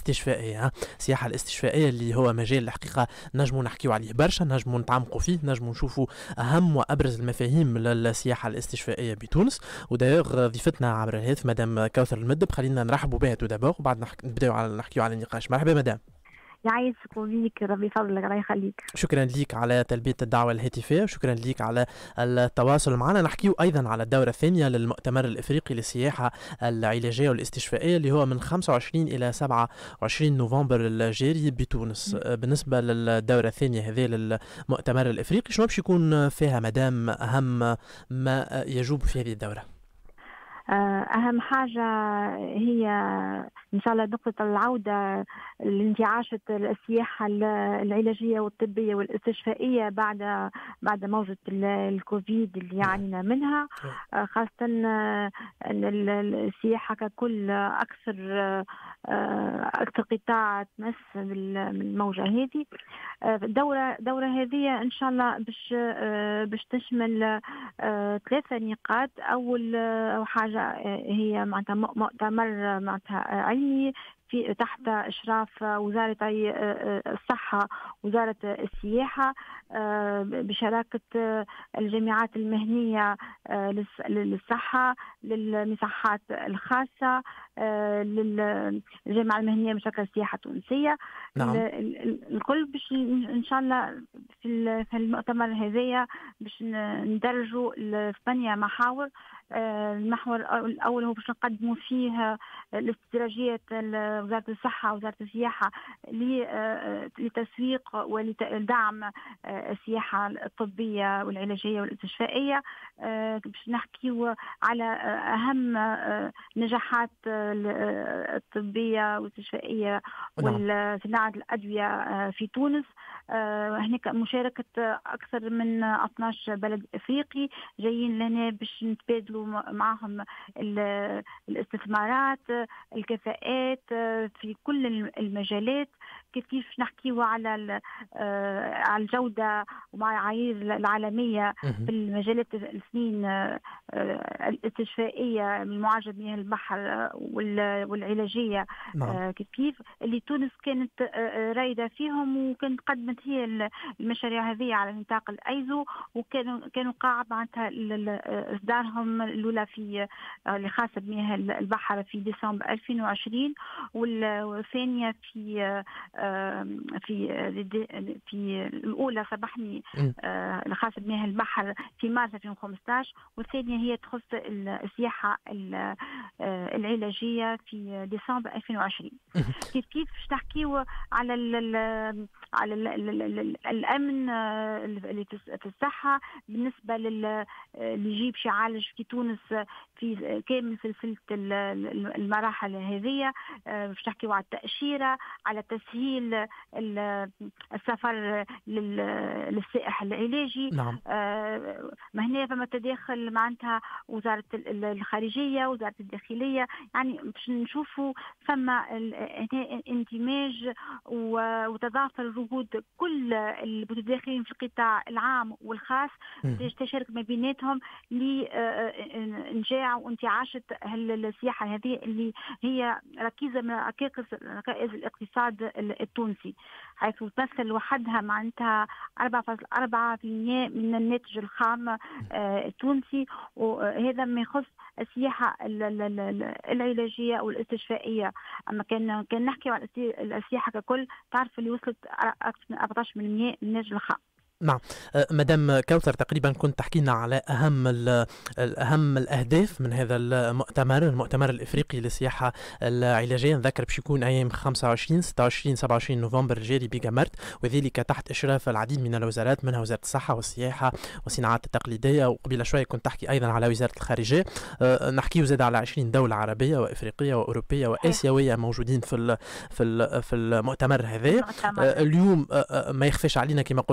الاستشفائية. السياحة الاستشفائية اللي هو مجال الحقيقة نجموا نحكيو عليه برشا، نجموا نتعمقوا فيه، نجموا نشوفوا أهم وأبرز المفاهيم للسياحة الاستشفائية بتونس. ودايوغ ضيفتنا عبر الهاتف مدام كوثر المدب، خلينا نرحبوا بها تو دابور وبعد نبداو نحكيو على النقاش. مرحبا مدام. يعيشك وبيك، ربي يفضلك، الله يخليك. شكرا ليك على تلبية الدعوة الهاتفية، وشكرا ليك على التواصل معنا. نحكيو أيضا على الدورة الثانية للمؤتمر الإفريقي للسياحة العلاجية والاستشفائية اللي هو من 25 إلى 27 نوفمبر الجاري بتونس. بالنسبة للدورة الثانية هذه للمؤتمر الإفريقي، شنو باش يكون فيها مدام أهم ما يجوب في هذه الدورة؟ أهم حاجة هي إن شاء الله نقطة العودة لانتعاشة السياحة العلاجية والطبية والاستشفائية بعد موجة الكوفيد اللي يعانينا منها، خاصة السياحة ككل أكثر قطاع تمس بالموجة هذه. الدورة هذه إن شاء الله باش تشمل 3 نقاط. أول حاجة هي معناتها مؤتمر معناتها علمي تحت إشراف وزارة الصحة، وزارة السياحة، بشراكة الجامعات المهنية للصحة، للمصحات الخاصة، للجامعة المهنية بشكل السياحة التونسية. نعم. الكل باش إن شاء الله في المؤتمر هذايا باش ندرجوا 8 محاور. المحور الأول هو باش نقدموا فيه الاستراتيجيات وزارة الصحة ووزارة السياحة لتسويق ولدعم السياحة الطبية والعلاجية والاستشفائية. باش نحكيو على أهم نجاحات الطبية والاستشفائية وصناعة الأدوية في تونس. هناك مشاركة أكثر من 12 بلد إفريقي جايين لنا باش نتبادلوا معهم الاستثمارات، الكفاءات في كل المجالات، كيف نحكيو على الجودة ومعايير العالمية في المجالات السنين الاستشفائية من معالجة مياه البحر والعلاجية. كيف اللي تونس كانت رايدة فيهم، وكانت قدمت هي المشاريع هذه على نطاق الأيزو، وكانوا قاعد معناتها إصدارهم الأولى في اللي خاصة بمياه البحر في ديسمبر 2020، والثانية في الأولى سبحني الخاصة بمياه البحر في مارس 2015، والثانية هي تخص السياحة العلاجية في ديسمبر 2020. كيف تحكيوا على الأمن اللي في الصحة بالنسبة اللي يجيب يعالج في تونس في كامل سلسلة المراحل هذه. باش تحكيوا على التأشيرة، على تسهيل السفر للسائح العلاجي. نعم. ما هنا فما تداخل معناتها وزارة الخارجية، وزارة الداخلية، يعني باش نشوفوا فما اندماج وتضافر جهود كل المتداخلين في القطاع العام والخاص، تشارك ما بيناتهم لإنجاع وانتعاشة السياحة هذه اللي هي ركيزة من ركائز الاقتصاد التونسي، حيث تمثل وحدها معناتها 4.4% من الناتج الخام التونسي. وهذا ما يخص السياحة العلاجية والاستشفائية. أما كان نحكي عن السياحة ككل، تعرف اللي وصلت أكثر من 14% من الناتج الخام. نعم. مدام كوثر، تقريبا كنت تحكينا على أهم الأهداف من هذا المؤتمر الإفريقي للسياحة العلاجية. نذكر باش يكون أيام 25 26 27 نوفمبر الجاري بجامرت، وذلك تحت إشراف العديد من الوزارات، منها وزارة الصحة والسياحة والصناعات التقليدية، وقبل شوية كنت تحكي أيضا على وزارة الخارجية. نحكي زاد على 20 دولة عربية وإفريقية وأوروبية وآسيوية موجودين في المؤتمر هذا. اليوم ما يخفاش علينا كما قلت أنت، اليوم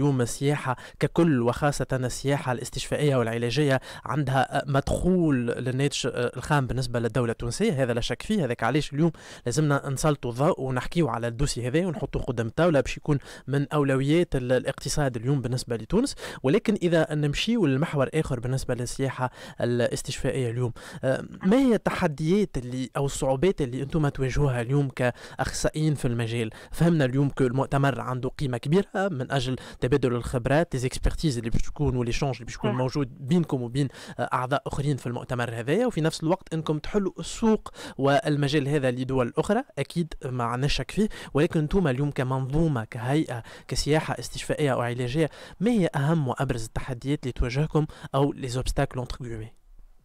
اليوم السياحة ككل وخاصة السياحة الاستشفائية والعلاجية عندها مدخول للناتج الخام بالنسبة للدولة التونسية، هذا لا شك فيه. هذاك علاش اليوم لازمنا نسلطوا الضوء ونحكيوا على الدوسي هذا ونحطوا قدام الطاولة باش يكون من أولويات الاقتصاد اليوم بالنسبة لتونس. ولكن إذا نمشيوا للمحور آخر بالنسبة للسياحة الاستشفائية اليوم، ما هي التحديات اللي أو الصعوبات اللي أنتم تواجهوها اليوم كأخصائيين في المجال؟ فهمنا اليوم كل المؤتمر عنده قيمة كبيرة من أجل تبادل الخبرات، ليزيكسبرتيز اللي باش تكون والإيشانج اللي باش يكون موجود بينكم وبين أعضاء آخرين في المؤتمر هذايا، وفي نفس الوقت أنكم تحلوا السوق والمجال هذا لدول أخرى أكيد ما عندناش شك فيه. ولكن أنتم اليوم كمنظومة كهيئة كسياحة استشفائية أو علاجية، ما هي أهم وأبرز التحديات اللي تواجهكم أو les obstacles entre guillemets؟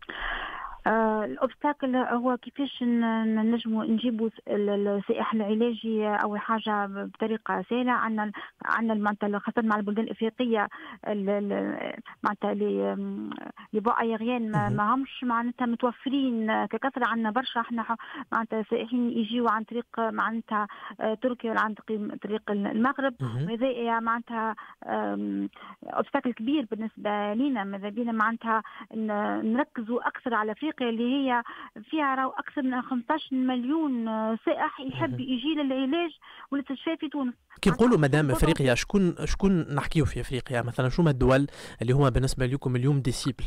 الأوبستاكل هو كيفاش نجموا نجيبوا السائح العلاجي أول حاجة بطريقة سهلة. عندنا معناتها خاصة مع البلدان الإفريقية معناتها لي بو أيغيان ما همش معناتها متوفرين ككثرة. عندنا برشا احنا معناتها سائحين يجيوا عن طريق معناتها تركيا ولا عن طريق المغرب، وهذا معناتها أوبستاكل كبير بالنسبة لنا. ماذا بينا معناتها نركزوا أكثر على أفريقيا اللي هي فيها راهو أكثر من 15 مليون سائح يحب يجي للعلاج والاستشفاء في تونس. كي نقولوا مدام افريقيا، شكون نحكيو في افريقيا مثلا؟ شو ما الدول اللي هما بالنسبه لكم اليوم دي سيبل؟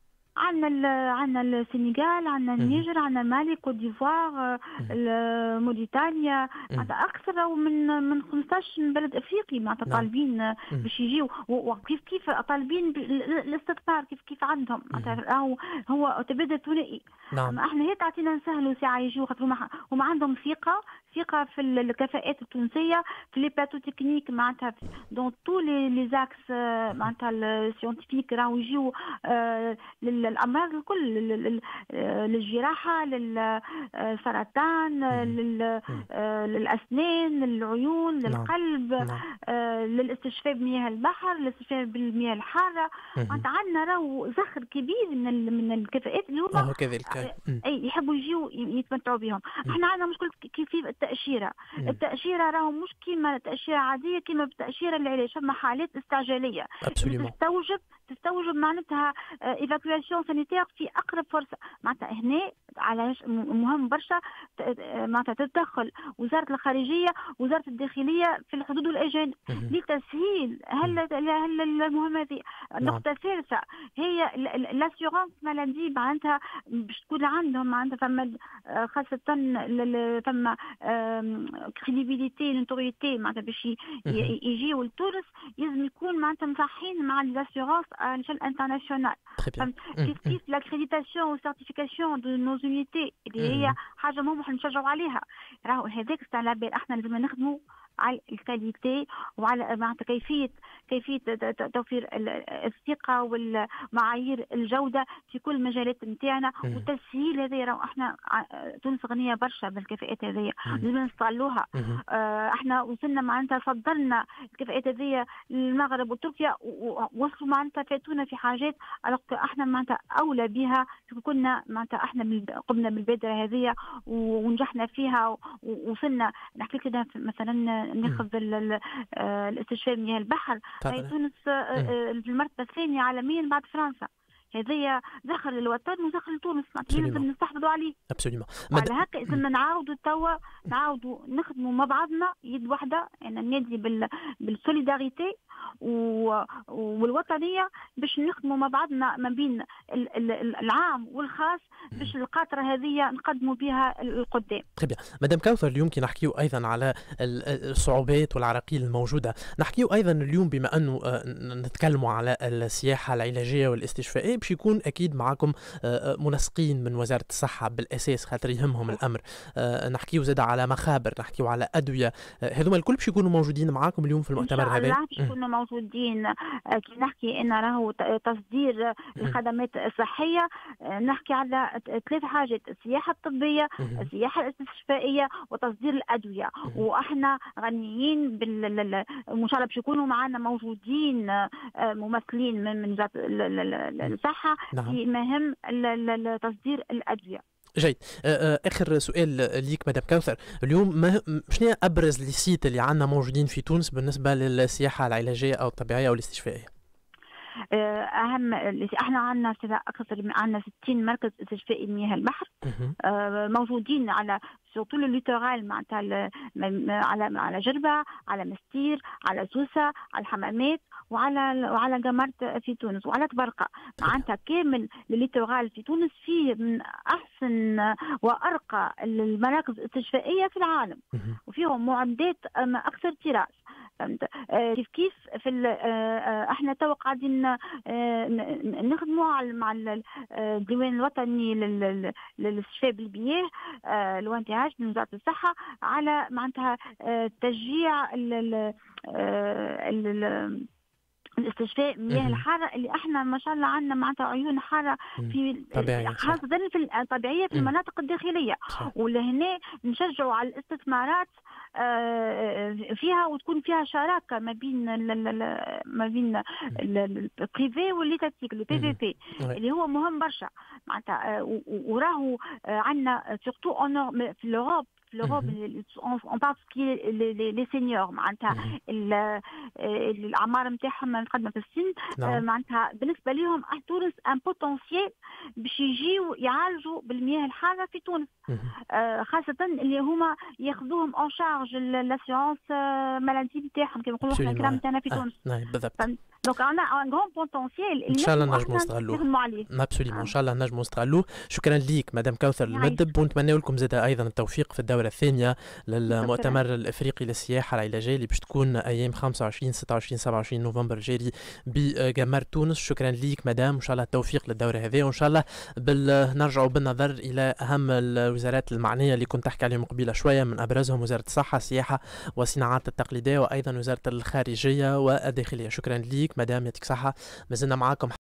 عندنا السنغال، عندنا النيجر، عندنا مالي، كوت ديفوار، موريتانيا، اكثر من 15 بلد افريقي معناتها طالبين باش يجيو. وكيف طالبين الاستثمار كيف عندهم معناتها هو تبادل ثنائي. احنا هي تعطينا نسهلوا ساعه يجيو خاطر هما عندهم ثقه في الكفاءات التونسيه في لي بلاتو تكنيك معناتها دون تو لي زاكس معناتها السيونتيفيك راهو يجيو للأمراض الكل، للجراحة، للسرطان، للأسنان، للعيون، للقلب، للاستشفاء بمياه البحر، للاستشفاء بالمياه الحارة. عندنا راهو زخر كبير من الكفاءات اللي هما يحبوا يجيو يتمتعوا بهم. احنا عندنا مشكلة كيف التأشيرة راهو مش كيما تأشيرة عادية كيما بالتأشيرة العلاج. فما حالات استعجالية تستوجب معناتها ايفاكواسيون سانيتير في اقرب فرصه. معناتها هنا علاش مهم برشا معناتها تتدخل وزاره الخارجيه وزاره الداخليه في الحدود والاجانب لتسهيل المهمه هذه. النقطه الثالثه هي لاسيورانس مالادي معناتها باش تكون عندهم معناتها فما خاصه فما كريديبيليتي نوتوريتي معناتها باش يجيو لتونس لازم يكون معناتها مصحين مع لاسيورانس على انترناسيونال. كيف لاكريديتاسيون والسيرتيفيكاسيون دو نوز يونيتي اللي هي حاجه مهمه نشجعوا عليها. راهو هذاك تاع العباد احنا لازم نخدموا على الكاليتي وعلى معناتها كيفيه توفير الثقه والمعايير الجوده في كل المجالات نتاعنا وتسهيل هذه. راهو احنا تونس غنيه برشا بالكفاءات هذه لازم نستغلوها. احنا وصلنا معناتها صدرنا الكفاءات هذه للمغرب وتركيا ووصلوا معناتها فاتونا في حاجات احنا معناتها اولى بها. كنا معناتها احنا قمنا بالبادره هذه ونجحنا فيها ووصلنا. نحكي كده مثلا ناخذ الاستشفاء بمياه البحر. تونس في المرتبه الثانيه عالميا بعد فرنسا. هذه زخر للوطن وزخر لتونس لازم نستحفظوا عليه. على هكا لازم نعاودوا نخدموا مع بعضنا يد واحده. انا نادي بالسوليداريتي والوطنيه باش نخدموا مع بعضنا ما بين العام والخاص باش القاطره هذه نقدموا بها القدام. طيب مدام كوثر، اليوم كي نحكيو ايضا على الصعوبات والعراقيل الموجوده، نحكيو ايضا اليوم بما انه نتكلموا على السياحه العلاجيه والاستشفائيه باش يكون اكيد معكم منسقين من وزاره الصحه بالاساس خاطر يهمهم الامر. نحكيو زاد على مخابر، نحكيو على ادويه، هذوما الكل باش يكونوا موجودين معكم اليوم في المؤتمر هذا؟ ان شاء الله باش يكونوا موجودين. كي نحكي ان راهو تصدير الخدمات الصحيه نحكي على ثلاث حاجات: السياحه الطبيه، السياحه الاستشفائيه، وتصدير الادويه. واحنا غنيين ان شاء الله باش يكونوا معنا موجودين ممثلين من وزاره الصحه في مهام تصدير الادويه. جيد. آخر سؤال ليك مدام كوثر، اليوم ما شنو هي أبرز لي سيت اللي عندنا موجودين في تونس بالنسبة للسياحة العلاجية أو الطبيعية أو الاستشفائية؟ اهم احنا عندنا اكثر من عندنا 60 مركز استشفائي مياه البحر اهم. موجودين على طول الليتورال، معناتها على جربة، على مستير، على سوسة، على الحمامات، وعلى جمرت في تونس، وعلى تبرقة. معناتها كامل الليتورال في تونس فيه من احسن وارقى المراكز الاستشفائيه في العالم، اهم. وفيهم معدات اكثر طراز. فهمت؟ كيف في احنا تو قاعدين نخدموا مع الديوان الوطني للاستشفاء بالمياه، الوانتهاج من وزارة الصحة، على معناتها تشجيع الاستشفاء مياه الحارة، اللي احنا ما شاء الله عندنا معناتها عيون حارة في طبيعية، صح. خاصة في الطبيعية في المناطق الداخلية. صح. ولهنا نشجعوا على الاستثمارات فيها، وتكون فيها شراكة ما بين البريفي والليتاتيك، البي في بي، اللي هو مهم برشا معناتها. وراهو عندنا سورتو في الأوروب، on parle les seniors معناتها الاعمار نتاعهم متقدمه في السن. معناتها بالنسبه لهم تونس ان بوتنسيال باش يجيو يعالجوا بالمياه الحاره في تونس، خاصه اللي هما ياخذوهم اون شارج لاسيونس مالادي نتاعهم كما نقولوا احنا الكرام نتاعنا في تونس. بالضبط. دونك عندنا ان غون بوتنسيال ان شاء الله نجموا نستغلوه. ابسوليمون ان شاء الله نجموا نستغلوه. شكرا ليك مدام كوثر المدب، ونتمنى لكم زاد ايضا التوفيق في الدوره الثانيه للمؤتمر الافريقي للسياحه العلاجيه اللي باش تكون ايام 25 26 27 نوفمبر الجاري بجمار تونس. شكرا ليك مدام، وان شاء الله التوفيق للدوره هذه، وان شاء الله نرجعوا بالنظر الى اهم الوزارات المعنيه اللي كنت تحكي عليهم قبيله شويه، من ابرزهم وزاره الصحه، السياحه والصناعات التقليديه، وايضا وزاره الخارجيه والداخليه. شكرا ليك مدام، يعطيك صحه. ما زلنا معاكم